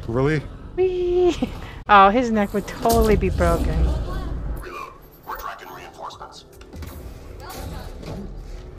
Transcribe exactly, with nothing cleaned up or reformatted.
Really? Whee! Oh, his neck would totally be broken.